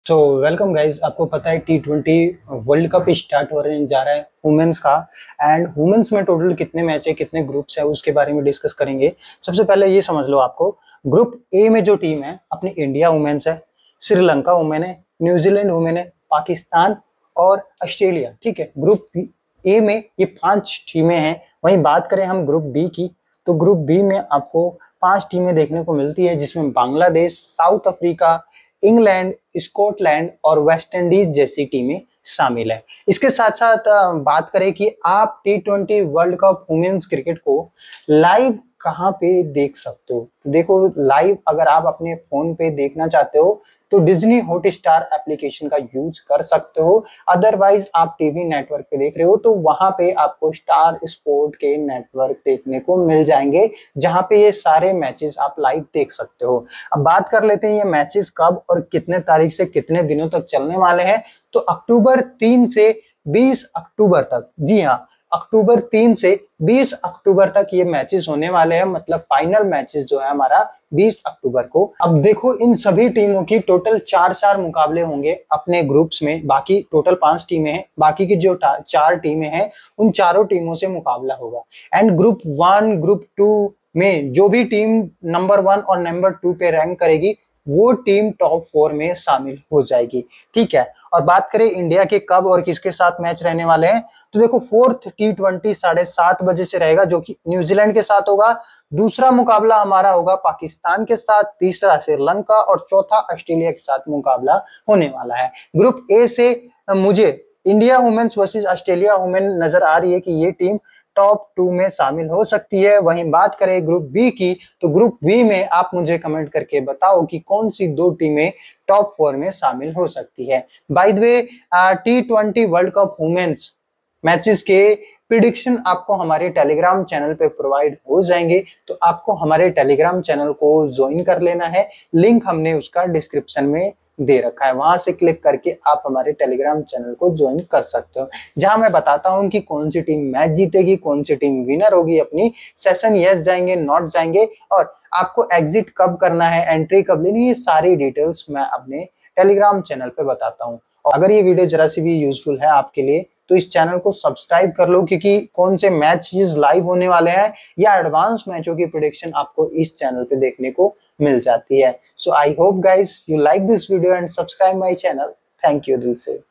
So welcome guys. आपको पता है T20 वर्ल्ड कप स्टार्ट होने जा रहा है, वुमेन्स का। एंड वुमेन्स में टोटल कितने मैच है, कितने ग्रुप्स है, उसके बारे में डिस्कस करेंगे। सबसे पहले ये समझ लो, आपको ग्रुप ए में जो टीम है अपनी इंडिया वुमेन्स है, श्रीलंका वुमेन है, न्यूजीलैंड वुमेन है, पाकिस्तान और ऑस्ट्रेलिया। ठीक है, ग्रुप ए में ये 5 टीमें हैं। वहीं बात करें हम ग्रुप बी की, तो ग्रुप बी में आपको 5 टीमें देखने को मिलती है, जिसमें Bangladesh, South Africa, England, Scotland और वेस्ट इंडीज जैसी टीमें शामिल है। इसके साथ साथ बात करें कि आप T20 world cup women's cricket को लाइव कहाँ पे देख सकते हो। देखो, लाइव अगर आप अपने फोन पे देखना चाहते हो तो डिज्नी हॉटस्टार एप्लीकेशन का यूज कर सकते हो। अदरवाइज आप टीवी नेटवर्क पे देख रहे हो तो वहां पे आपको स्टार स्पोर्ट के नेटवर्क देखने को मिल जाएंगे, जहां पे ये सारे मैचेस आप लाइव देख सकते हो। अब बात कर लेते हैं ये मैचेस कब और कितने तारीख से कितने दिनों तक चलने वाले हैं। तो अक्टूबर 3 से 20 अक्टूबर तक, जी हाँ, अक्टूबर 3 से 20 अक्टूबर तक ये मैचेस होने वाले हैं। मतलब फाइनल मैचेस जो है हमारा 20 अक्टूबर को। अब देखो, इन सभी टीमों की टोटल 4 मुकाबले होंगे अपने ग्रुप्स में। बाकी टोटल 5 टीमें हैं, बाकी की जो 4 टीमें हैं उन चारों टीमों से मुकाबला होगा। एंड ग्रुप 1, ग्रुप 2 में जो भी टीम नंबर 1 और नंबर 2 पे रैंक करेगी वो टीम टॉप 4 में शामिल हो जाएगी। ठीक है, और बात करें इंडिया के कब और किसके साथ मैच रहने वाले हैं, तो देखो, 4th T20 7:30 बजे से रहेगा, जो कि न्यूजीलैंड के साथ होगा। दूसरा मुकाबला हमारा होगा पाकिस्तान के साथ, तीसरा श्रीलंका और चौथा ऑस्ट्रेलिया के साथ मुकाबला होने वाला है। ग्रुप ए से मुझे India women's versus Australia women नजर आ रही है कि ये टीम टॉप 2 में शामिल हो सकती है। वहीं बात करें ग्रुप बी की, तो ग्रुप बी में आप मुझे कमेंट करके बताओ कि कौन सी 2 टीमें टॉप 4 में शामिल हो सकती है। By the way, T20 world cup women's matches के प्रिडिक्शन आपको हमारे टेलीग्राम चैनल पे प्रोवाइड हो जाएंगे, तो आपको हमारे टेलीग्राम चैनल को ज्वाइन कर लेना है। लिंक हमने उसका डिस्क्रिप्शन में दे रखा है, वहां से क्लिक करके आप हमारे टेलीग्राम चैनल को ज्वाइन कर सकते हो, जहां मैं बताता हूं कि कौन सी टीम मैच जीतेगी, कौन सी टीम विनर होगी, अपनी सेशन यस जाएंगे, नॉट जाएंगे, और आपको एग्जिट कब करना है, एंट्री कब लेनी है, ये सारी डिटेल्स मैं अपने टेलीग्राम चैनल पे बताता हूँ। और अगर ये वीडियो जरा सी भी यूजफुल है आपके लिए तो इस चैनल को सब्सक्राइब कर लो, क्योंकि कौन से मैचेस लाइव होने वाले हैं या एडवांस मैचों की प्रेडिक्शन आपको इस चैनल पे देखने को मिल जाती है। So I hope guys you like this video and subscribe my channel. Thank you दिल से।